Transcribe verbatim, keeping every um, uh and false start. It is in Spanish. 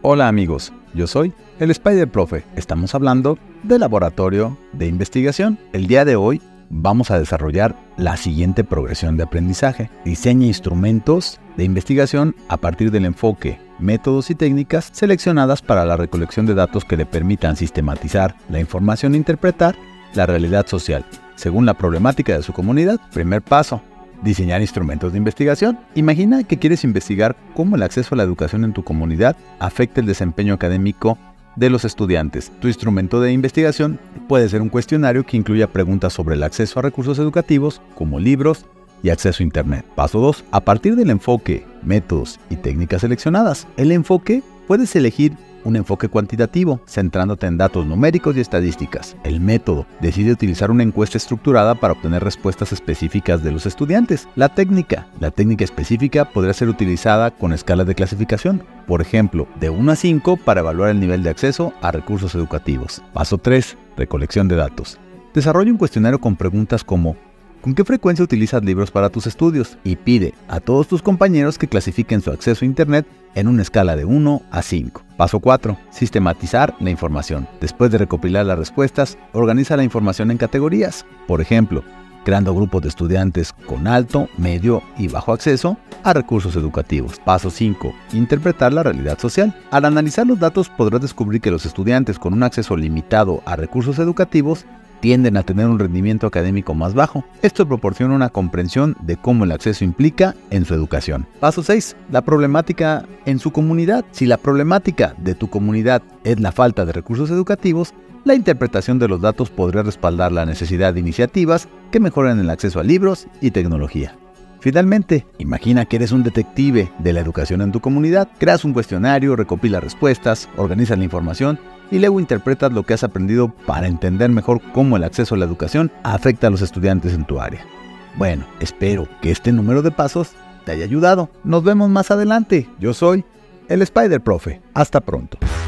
Hola amigos, yo soy el Spider Profe. Estamos hablando de laboratorio de investigación. El día de hoy vamos a desarrollar la siguiente progresión de aprendizaje. Diseña instrumentos de investigación a partir del enfoque, métodos y técnicas seleccionadas para la recolección de datos que le permitan sistematizar la información e interpretar la realidad social según la problemática de su comunidad. Primer paso: diseñar instrumentos de investigación. Imagina que quieres investigar cómo el acceso a la educación en tu comunidad afecta el desempeño académico de los estudiantes. Tu instrumento de investigación puede ser un cuestionario que incluya preguntas sobre el acceso a recursos educativos como libros y acceso a Internet. Paso dos. A partir del enfoque, métodos y técnicas seleccionadas. El enfoque, puedes elegir un enfoque cuantitativo, centrándote en datos numéricos y estadísticas. El método, decide utilizar una encuesta estructurada para obtener respuestas específicas de los estudiantes. La técnica, la técnica específica podría ser utilizada con escalas de clasificación, por ejemplo, de uno a cinco para evaluar el nivel de acceso a recursos educativos. Paso tres. Recolección de datos. Desarrolla un cuestionario con preguntas como: ¿con qué frecuencia utilizas libros para tus estudios? Y pide a todos tus compañeros que clasifiquen su acceso a Internet en una escala de uno a cinco. Paso cuatro. Sistematizar la información. Después de recopilar las respuestas, organiza la información en categorías. Por ejemplo, creando grupos de estudiantes con alto, medio y bajo acceso a recursos educativos. Paso cinco. Interpretar la realidad social. Al analizar los datos podrás descubrir que los estudiantes con un acceso limitado a recursos educativos tienden a tener un rendimiento académico más bajo. Esto proporciona una comprensión de cómo el acceso implica en su educación. Paso seis. La problemática en su comunidad. Si la problemática de tu comunidad es la falta de recursos educativos, la interpretación de los datos podría respaldar la necesidad de iniciativas que mejoren el acceso a libros y tecnología. Finalmente, imagina que eres un detective de la educación en tu comunidad. Creas un cuestionario, recopilas respuestas, organizas la información y luego interpretas lo que has aprendido para entender mejor cómo el acceso a la educación afecta a los estudiantes en tu área. Bueno, espero que este número de pasos te haya ayudado. Nos vemos más adelante. Yo soy el Spider Profe. Hasta pronto.